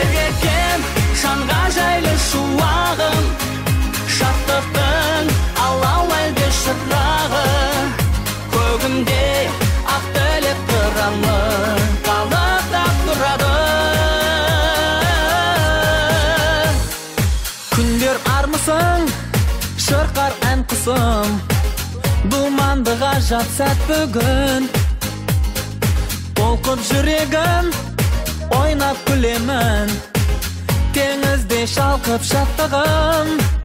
екен жанға жайлы шуағым, шаттықтың алаулайды шырағы, көгімде ақ тілек тұрамы қалықтап тұрады. Күндер армысың, шырқар ән құсым, думанды ғажап сәт бүгін. Толқып жүрегім, ойнап күлемін, теңізде шалқып шаттығым.